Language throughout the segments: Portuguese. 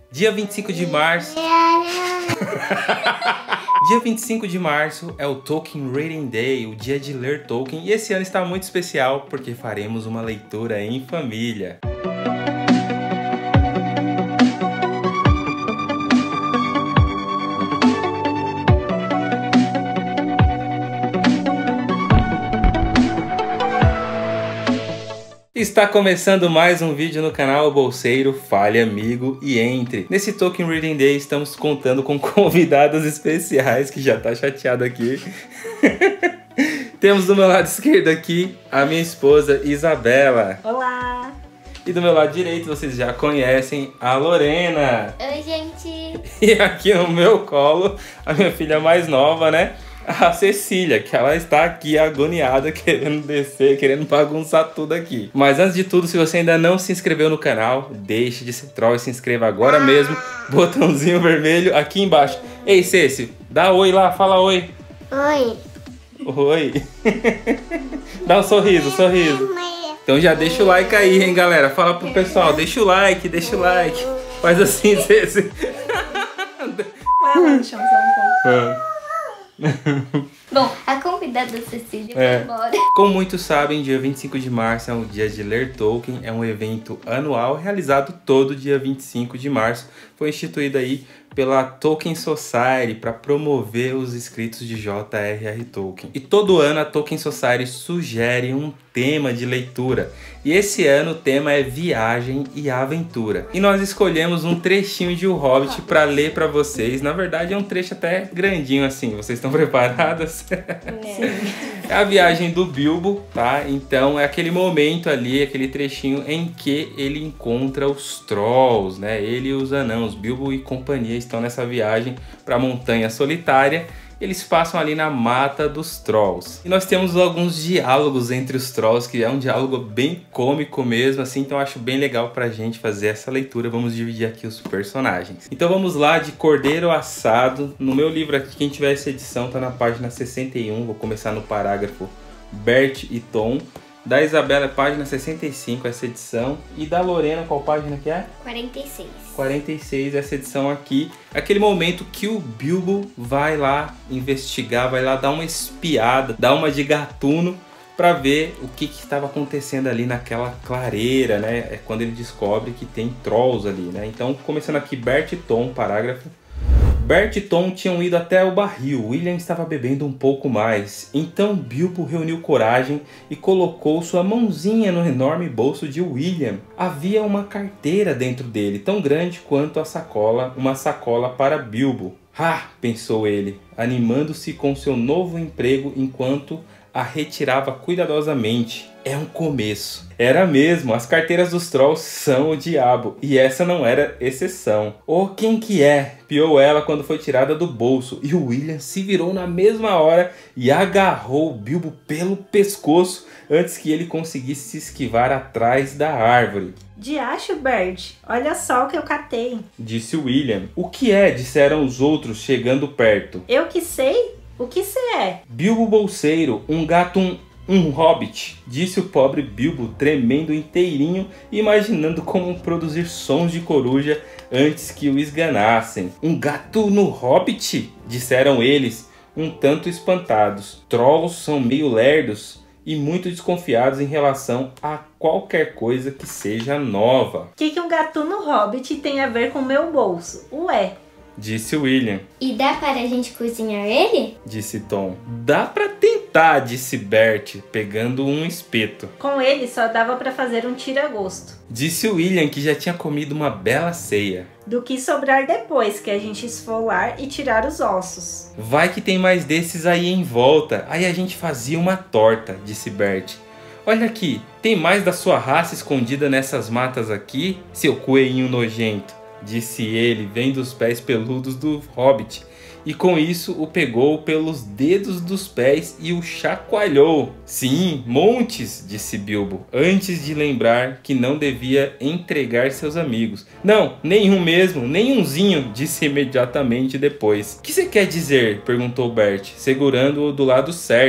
Dia 25 de março... Dia 25 de março é o Tolkien Reading Day, o dia de ler Tolkien. E esse ano está muito especial porque faremos uma leitura em família. Está começando mais um vídeo no canal Bolseiro, fale amigo e entre. Nesse Tolkien Reading Day estamos contando com convidados especiais, que já tá chateado aqui. Temos do meu lado esquerdo aqui a minha esposa Isabela. Olá! E do meu lado direito vocês já conhecem a Lorena. Oi, gente! E aqui no meu colo a minha filha mais nova, né? A Cecília, que ela está aqui agoniada, querendo descer, querendo bagunçar tudo aqui. Mas antes de tudo, se você ainda não se inscreveu no canal, deixe de ser troll e se inscreva agora mesmo. Botãozinho vermelho aqui embaixo. Ei, Ceci, dá oi lá, fala oi. Oi! Oi. Dá um sorriso, sorriso. Então já deixa o like aí, hein, galera. Fala pro pessoal, deixa o like, deixa o like. Faz assim, Ceci. Vai lá no chão, só um pouco. Bom, a convidada Cecília vai embora. Como muitos sabem, dia 25 de março é o dia de ler Tolkien. É um evento anual realizado todo dia 25 de março. Foi instituído aí pela Tolkien Society para promover os escritos de J.R.R. Tolkien. E todo ano a Tolkien Society sugere um tema de leitura. E esse ano o tema é viagem e aventura. E nós escolhemos um trechinho de O Hobbit para ler para vocês. Na verdade é um trecho até grandinho assim. Vocês estão preparadas? Sim. É a viagem do Bilbo, tá? Então é aquele momento ali, aquele trechinho em que ele encontra os Trolls, né? Ele e os anãos, Bilbo e companhia estão nessa viagem para a Montanha Solitária. Eles passam ali na Mata dos Trolls. E nós temos alguns diálogos entre os Trolls, que é um diálogo bem cômico mesmo, assim. Então eu acho bem legal pra gente fazer essa leitura. Vamos dividir aqui os personagens. Então vamos lá, de Cordeiro Assado. No meu livro aqui, quem tiver essa edição, tá na página 61. Vou começar no parágrafo Bert e Tom. Da Isabela é página 65, essa edição. E da Lorena, qual página que é? 46. 46, essa edição aqui. Aquele momento que o Bilbo vai lá investigar, vai lá dar uma espiada, dar uma de gatuno para ver o que estava acontecendo ali naquela clareira, né? É quando ele descobre que tem Trolls ali, né? Então, começando aqui, Bert e Tom, parágrafo. Bert e Tom tinham ido até o barril. William estava bebendo um pouco mais. Então Bilbo reuniu coragem e colocou sua mãozinha no enorme bolso de William. Havia uma carteira dentro dele, tão grande quanto a sacola, uma sacola para Bilbo. Ah, pensou ele, animando-se com seu novo emprego enquanto a retirava cuidadosamente. É um começo. Era mesmo, as carteiras dos Trolls são o diabo, e essa não era exceção. Oh, quem que é? Piou ela quando foi tirada do bolso, e o William se virou na mesma hora e agarrou o Bilbo pelo pescoço antes que ele conseguisse se esquivar atrás da árvore. Diacho, Bert, olha só o que eu catei, disse William. O que é? Disseram os outros chegando perto. Eu que sei? O que cê é? Bilbo Bolseiro, um gato, um hobbit, disse o pobre Bilbo, tremendo inteirinho, imaginando como produzir sons de coruja antes que o esganassem. Um gato no hobbit? Disseram eles, um tanto espantados. Trolls são meio lerdos e muito desconfiados em relação a qualquer coisa que seja nova. O que um gato no hobbit tem a ver com meu bolso? Ué? Disse William. E dá para a gente cozinhar ele? Disse Tom. Dá pra tentar, disse Bert, pegando um espeto. Com ele só dava pra fazer um tira-gosto. Disse William, que já tinha comido uma bela ceia. Do que sobrar depois que a gente esfolar e tirar os ossos. Vai que tem mais desses aí em volta. Aí a gente fazia uma torta, disse Bert. Olha aqui, tem mais da sua raça escondida nessas matas aqui, seu coelhinho nojento. Disse ele, vendo os pés peludos do hobbit, e com isso o pegou pelos dedos dos pés e o chacoalhou. Sim, montes, disse Bilbo, antes de lembrar que não devia entregar seus amigos. Não, nenhum mesmo, nenhumzinho, disse imediatamente depois. O que você quer dizer? Perguntou Bert, segurando-o do lado certo,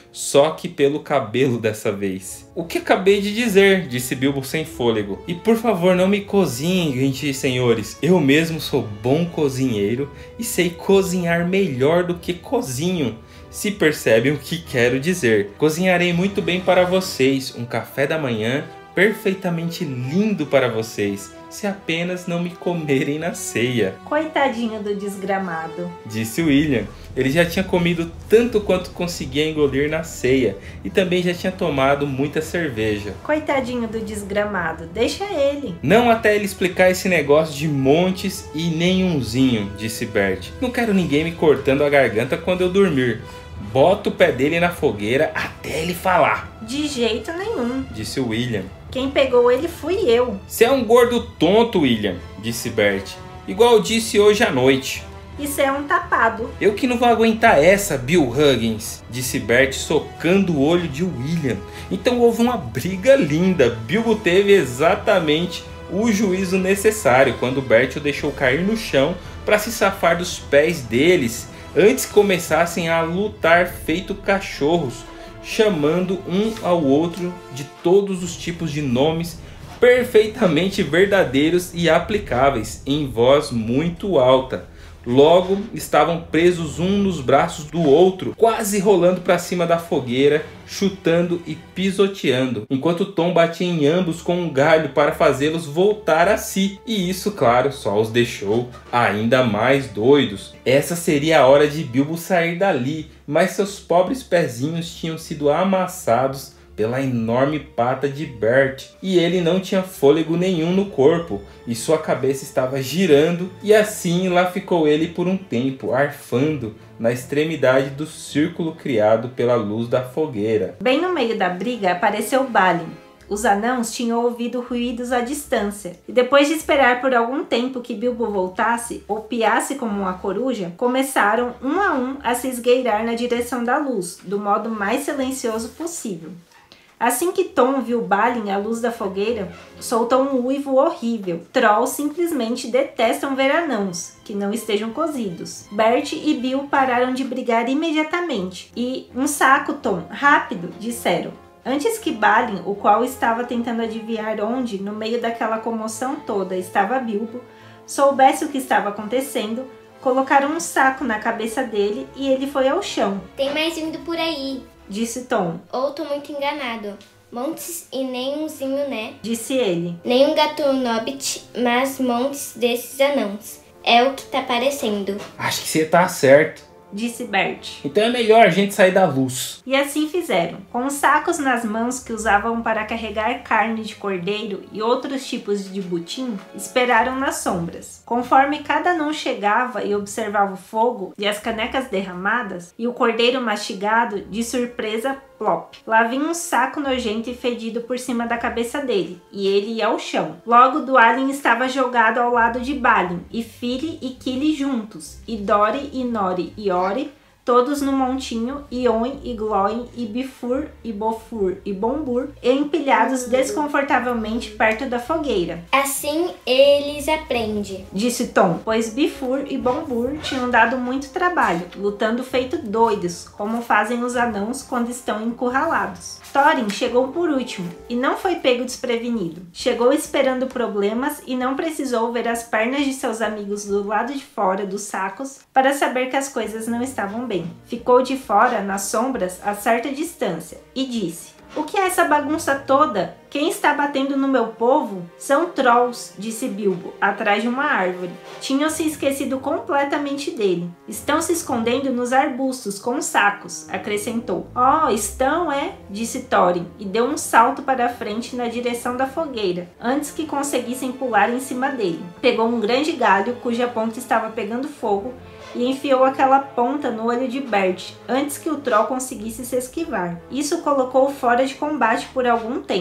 só que pelo cabelo dessa vez. O que acabei de dizer, disse Bilbo sem fôlego. E por favor não me cozinhem, gentis senhores. Eu mesmo sou bom cozinheiro e sei cozinhar melhor do que cozinho. Se percebem o que quero dizer. Cozinharei muito bem para vocês, um café da manhã perfeitamente lindo para vocês, se apenas não me comerem na ceia. Coitadinho do desgramado, disse William. Ele já tinha comido tanto quanto conseguia engolir na ceia e também já tinha tomado muita cerveja. Coitadinho do desgramado, deixa ele. Não até ele explicar esse negócio de montes e nenhumzinho, disse Bert. Não quero ninguém me cortando a garganta quando eu dormir. Bota o pé dele na fogueira até ele falar. De jeito nenhum, disse William. Quem pegou ele fui eu. Você é um gordo tonto, William, disse Bert. Igual eu disse hoje à noite. Isso é um tapado. Eu que não vou aguentar essa, Bill Huggins, disse Bert socando o olho de William. Então houve uma briga linda. Bilbo teve exatamente o juízo necessário quando Bert o deixou cair no chão para se safar dos pés deles antes que começassem a lutar feito cachorros, chamando um ao outro de todos os tipos de nomes perfeitamente verdadeiros e aplicáveis, em voz muito alta. Logo, estavam presos um nos braços do outro, quase rolando para cima da fogueira, chutando e pisoteando, enquanto Tom batia em ambos com um galho para fazê-los voltar a si. E isso, claro, só os deixou ainda mais doidos. Essa seria a hora de Bilbo sair dali, mas seus pobres pezinhos tinham sido amassados pela enorme pata de Bert, e ele não tinha fôlego nenhum no corpo, e sua cabeça estava girando, e assim lá ficou ele por um tempo, arfando na extremidade do círculo criado pela luz da fogueira. Bem no meio da briga apareceu Balin. Os anãos tinham ouvido ruídos à distância, e depois de esperar por algum tempo que Bilbo voltasse, ou piasse como uma coruja, começaram um a se esgueirar na direção da luz, do modo mais silencioso possível. Assim que Tom viu Balin à luz da fogueira, soltou um uivo horrível. Trolls simplesmente detestam ver anãos que não estejam cozidos. Bert e Bill pararam de brigar imediatamente. E, um saco, Tom, rápido, disseram. Antes que Balin, o qual estava tentando adivinhar onde, no meio daquela comoção toda, estava Bilbo, soubesse o que estava acontecendo, colocaram um saco na cabeça dele e ele foi ao chão. Tem mais vindo por aí, disse Tom. Ou tô muito enganado. Montes e nenhumzinho, né? Disse ele. Nem um gato nobbit, mas montes desses anãos. É o que tá parecendo. Acho que você tá certo, disse Bert. Então é melhor a gente sair da luz. E assim fizeram. Com os sacos nas mãos que usavam para carregar carne de cordeiro e outros tipos de butim, esperaram nas sombras. Conforme cada anão chegava e observava o fogo e as canecas derramadas e o cordeiro mastigado, de surpresa, plop. Lá vinha um saco nojento e fedido por cima da cabeça dele, e ele ia ao chão. Logo, Dwalin estava jogado ao lado de Balin, e Fili e Kili juntos, e Dori e Nori e Ori, todos no montinho, e Oin e Glóin e Bifur e Bofur e Bombur, empilhados desconfortavelmente perto da fogueira. Assim eles aprendem, disse Tom, pois Bifur e Bombur tinham dado muito trabalho, lutando feito doidos, como fazem os anãos quando estão encurralados. Thorin chegou por último e não foi pego desprevenido. Chegou esperando problemas e não precisou ver as pernas de seus amigos do lado de fora dos sacos para saber que as coisas não estavam bem. Ficou de fora, nas sombras, a certa distância, e disse: "O que é essa bagunça toda? Quem está batendo no meu povo? São trolls", disse Bilbo, atrás de uma árvore. Tinham se esquecido completamente dele. "Estão se escondendo nos arbustos com sacos", acrescentou. "Oh, estão, é?", disse Thorin, e deu um salto para a frente na direção da fogueira, antes que conseguissem pular em cima dele. Pegou um grande galho, cuja ponta estava pegando fogo, e enfiou aquela ponta no olho de Bert, antes que o troll conseguisse se esquivar. Isso colocou-o fora de combate por algum tempo.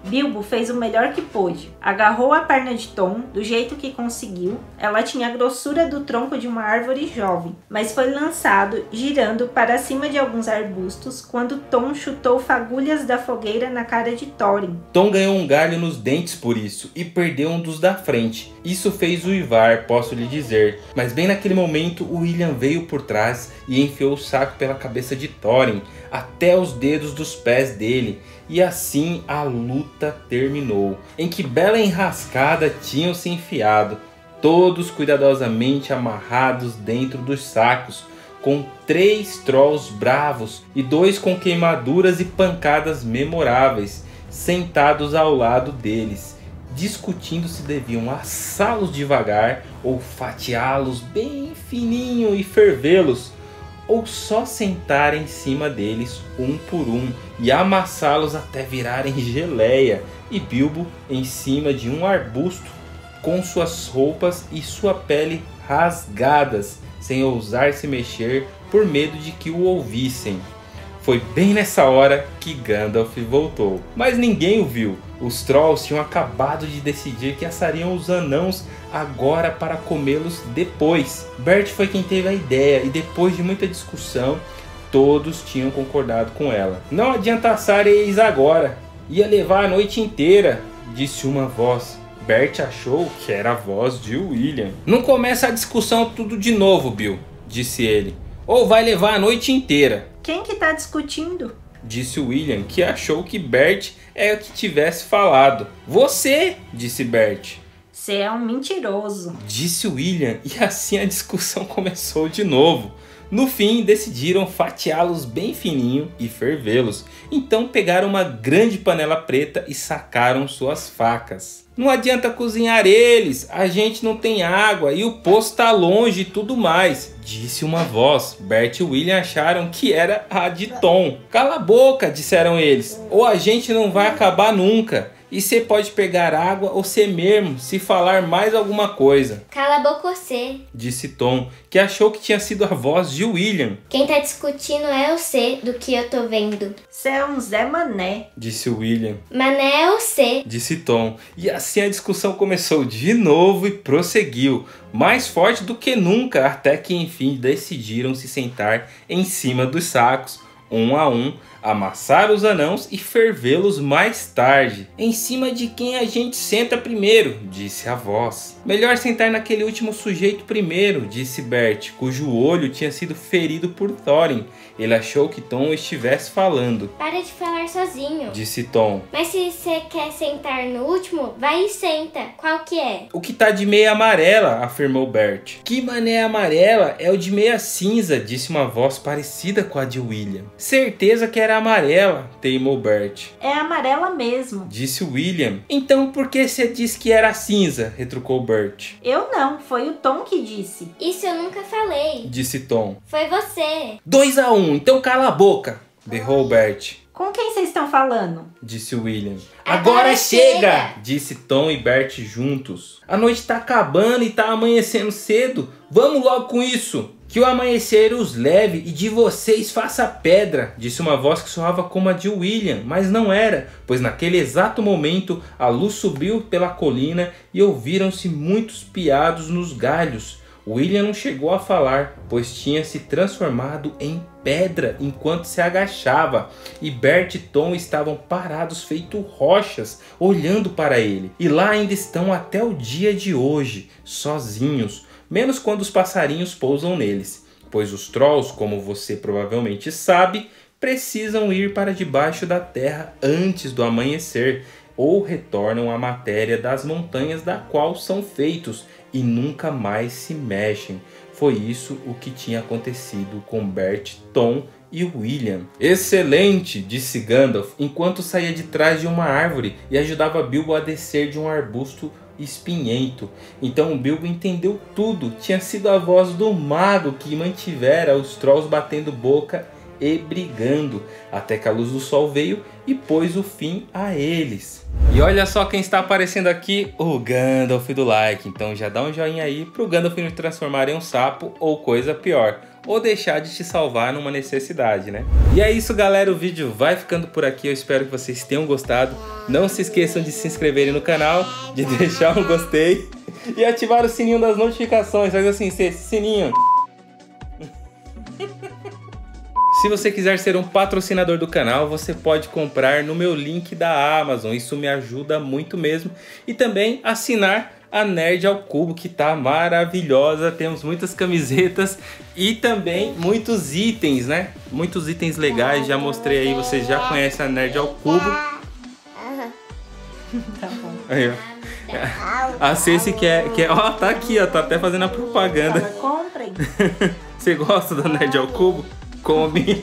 Bilbo fez o melhor que pôde. Agarrou a perna de Tom do jeito que conseguiu. Ela tinha a grossura do tronco de uma árvore jovem, mas foi lançado, girando para cima de alguns arbustos, quando Tom chutou fagulhas da fogueira na cara de Thorin. Tom ganhou um galho nos dentes por isso e perdeu um dos da frente. Isso fez uivar, posso lhe dizer. Mas bem naquele momento, o William veio por trás e enfiou o saco pela cabeça de Thorin, até os dedos dos pés dele. E assim a luta terminou, em que bela enrascada tinham se enfiado, todos cuidadosamente amarrados dentro dos sacos, com 3 trolls bravos e 2 com queimaduras e pancadas memoráveis, sentados ao lado deles, discutindo se deviam assá-los devagar ou fatiá-los bem fininho e fervê-los, ou só sentar em cima deles um por um e amassá-los até virarem geleia, e Bilbo em cima de um arbusto com suas roupas e sua pele rasgadas, sem ousar se mexer por medo de que o ouvissem. Foi bem nessa hora que Gandalf voltou, mas ninguém o viu. Os Trolls tinham acabado de decidir que assariam os anãos agora para comê-los depois. Bert foi quem teve a ideia e depois de muita discussão, todos tinham concordado com ela. Não adianta assar eles agora, ia levar a noite inteira, disse uma voz. Bert achou que era a voz de William. Não começa a discussão tudo de novo, Bill, disse ele, ou vai levar a noite inteira. Quem que tá discutindo? Disse William, que achou que Bert é o que tivesse falado. Você, disse Bert. Você é um mentiroso, disse William, e assim a discussão começou de novo. No fim, decidiram fatiá-los bem fininho e fervê-los. Então pegaram uma grande panela preta e sacaram suas facas. Não adianta cozinhar eles, a gente não tem água e o poço está longe e tudo mais, disse uma voz. Bert e William acharam que era a de Tom. Cala a boca, disseram eles, ou a gente não vai acabar nunca. E você pode pegar água ou você mesmo, se falar mais alguma coisa. Cala a boca você, disse Tom, que achou que tinha sido a voz de William. Quem tá discutindo é você, do que eu tô vendo. Você é um Zé Mané, disse William. Mané é você, disse Tom. E assim a discussão começou de novo e prosseguiu, mais forte do que nunca, até que enfim decidiram se sentar em cima dos sacos, um a um, amassar os anãos e fervê-los mais tarde. Em cima de quem a gente senta primeiro, disse a voz. Melhor sentar naquele último sujeito primeiro, disse Bert, cujo olho tinha sido ferido por Thorin. Ele achou que Tom estivesse falando. Para de falar sozinho, disse Tom. Mas se você quer sentar no último, vai e senta. Qual que é? O que tá de meia amarela, afirmou Bert. Que mané amarela? É o de meia cinza, disse uma voz parecida com a de William. Certeza que era amarela, teimou Bert. É amarela mesmo, disse William. Então por que você disse que era cinza? Retrucou Bert. Eu não, foi o Tom que disse. Isso eu nunca falei, disse Tom. Foi você. 2 a 1, então cala a boca, berrou Bert. Com quem vocês estão falando? Disse William. Agora chega! Disse Tom e Bert juntos. A noite tá acabando e tá amanhecendo cedo. Vamos logo com isso. Que o amanhecer os leve e de vocês faça pedra, disse uma voz que soava como a de William, mas não era, pois naquele exato momento a luz subiu pela colina e ouviram-se muitos piados nos galhos. William não chegou a falar, pois tinha se transformado em pedra enquanto se agachava, e Bert e Tom estavam parados feito rochas, olhando para ele. E lá ainda estão até o dia de hoje, sozinhos, menos quando os passarinhos pousam neles, pois os Trolls, como você provavelmente sabe, precisam ir para debaixo da terra antes do amanhecer, ou retornam à matéria das montanhas da qual são feitos e nunca mais se mexem. Foi isso o que tinha acontecido com Bert, Tom e William. Excelente, disse Gandalf, enquanto saía de trás de uma árvore e ajudava Bilbo a descer de um arbusto espinhento. Então Bilbo entendeu tudo. Tinha sido a voz do mago que mantivera os Trolls batendo boca e brigando, até que a luz do sol veio e pôs o fim a eles. E olha só quem está aparecendo aqui, o Gandalf do like. Então já dá um joinha aí pro Gandalf não transformar em um sapo ou coisa pior, ou deixar de te salvar numa necessidade, né? E é isso, galera, o vídeo vai ficando por aqui, eu espero que vocês tenham gostado. Não se esqueçam de se inscreverem no canal, de deixar um gostei e ativar o sininho das notificações. Faz assim, esse sininho. Se você quiser ser um patrocinador do canal, você pode comprar no meu link da Amazon, isso me ajuda muito mesmo. E também assinar a Nerd ao Cubo, que tá maravilhosa, temos muitas camisetas e também muitos itens, né? Muitos itens legais, já mostrei aí, vocês já conhecem a Nerd ao Cubo. Tá bom. Aí, ó. A Ceci quer, ó, tá aqui, ó, tá até fazendo a propaganda. Fala, comprem. Você gosta da Nerd ao Cubo? Come.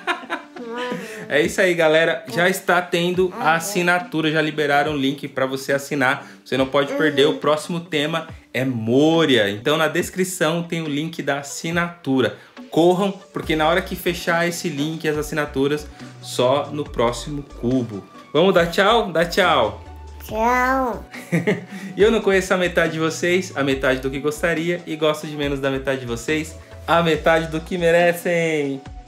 É isso aí, galera. Já está tendo a assinatura, já liberaram o link para você assinar. Você não pode perder. O próximo tema é Moria. Então na descrição tem o link da assinatura. Corram, porque na hora que fechar esse link, as assinaturas, só no próximo cubo. Vamos dar tchau? Dá tchau. Tchau. E eu não conheço a metade de vocês, a metade do que gostaria, e gosto de menos da metade de vocês, a metade do que merecem.